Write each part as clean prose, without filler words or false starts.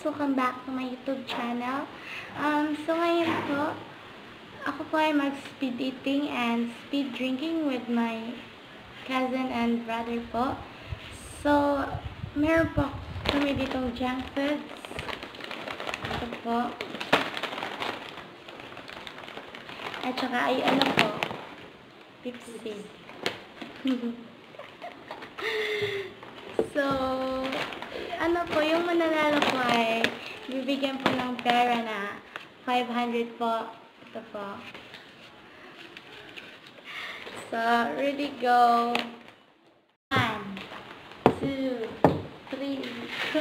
Welcome back to my YouTube channel. So ngayon po, ako po ay mag-speed eating and speed drinking with my cousin and brother po. So, meron po kami ditong junk foods. Ito po. At saka ay ano po, Pepsi. So, ano po, yung mananalo po ay bibigyan po ng pera na 500 po. Ito po. So, ready, go. 1, 2, 3, go.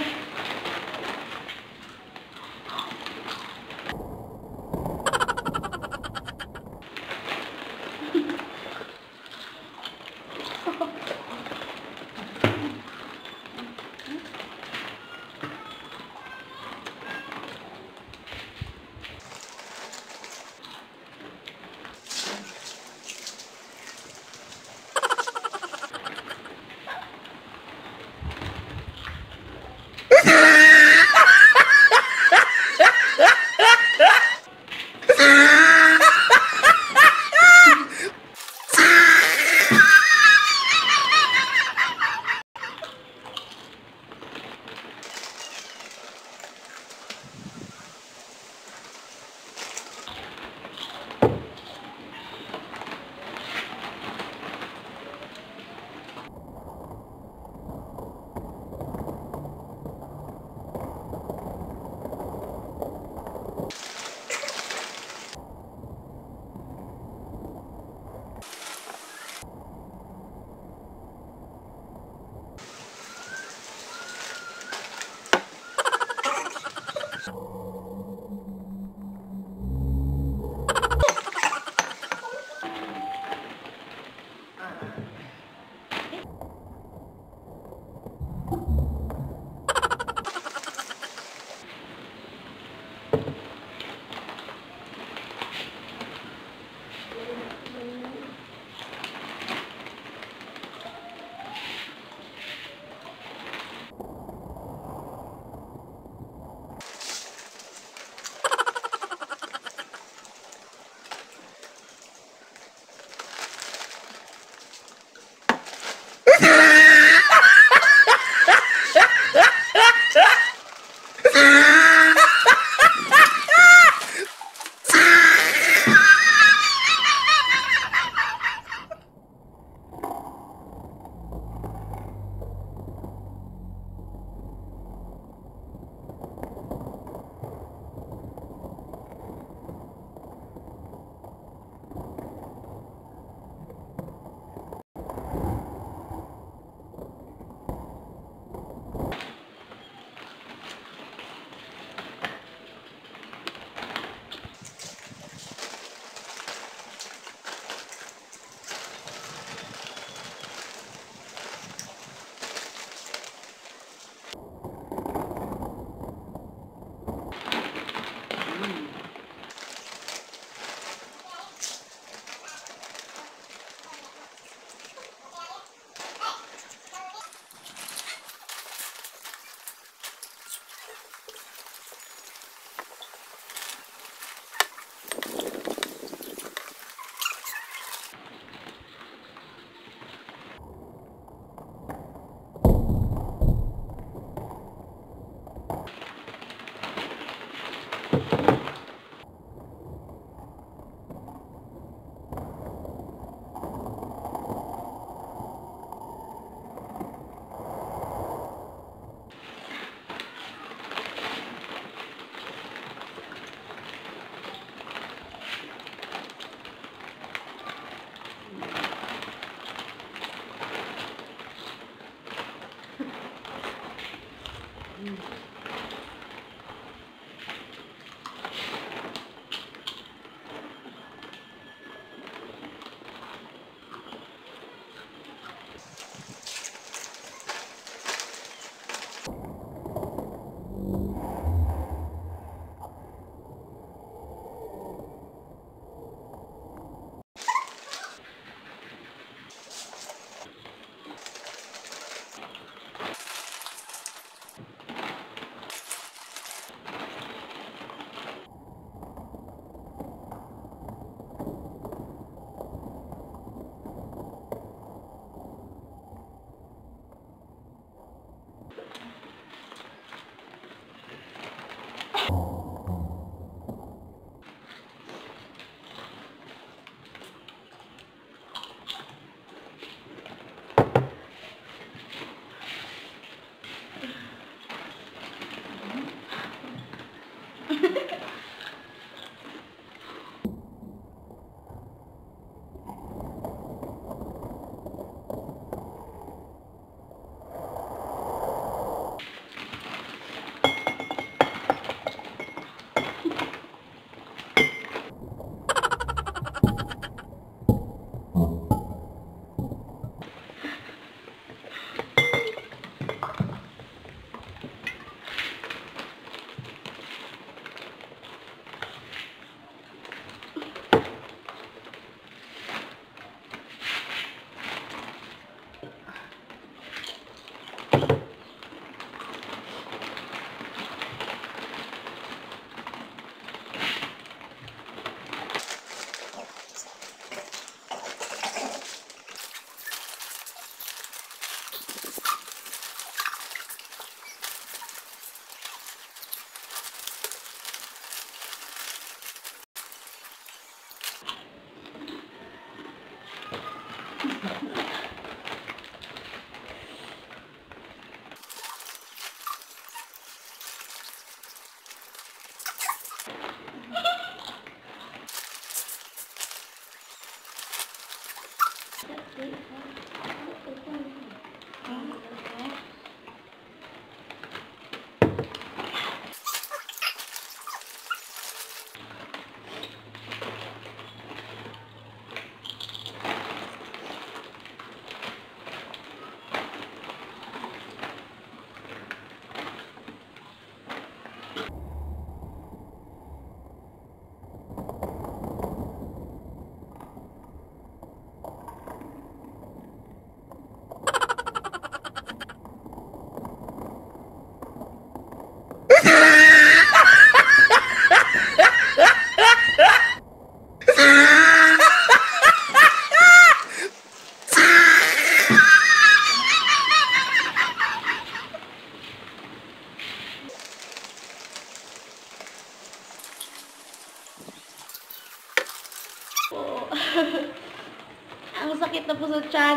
Ang sakit na po sa tiyan.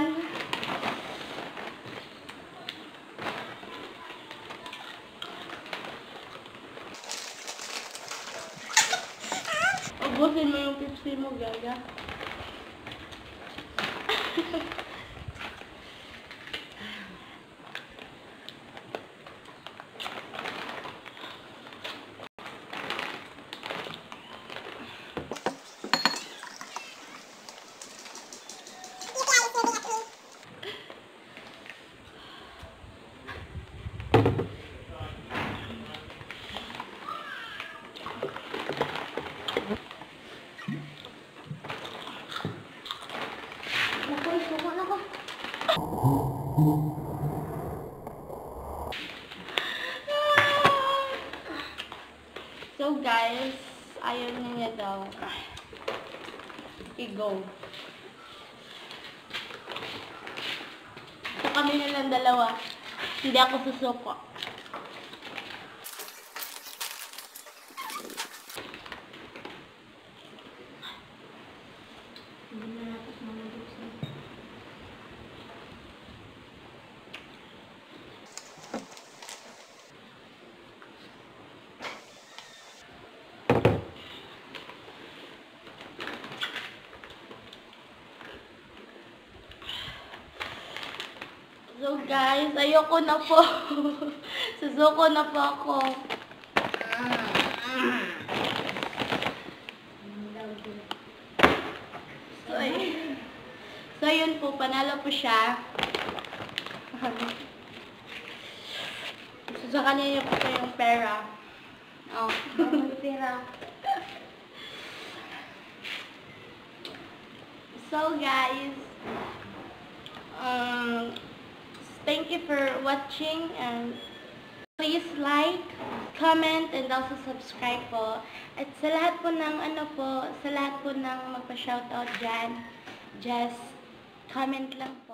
Ubusin mo yung Pepsi mo, gaga. So guys, ayaw niya daw. I-go. So kami na lang dalawa. Hindi ako susuko. Hindi na natin mamabuksan. So guys, ayoko na po. Susuko na po ako. So yun po, panalo po siya. So sa kanya niyo po yung pera. Oh, pera. So guys, thank you for watching and please like, comment, and also subscribe po. At sa lahat po ng sa lahat po ng magpa-shoutout dyan, just comment lang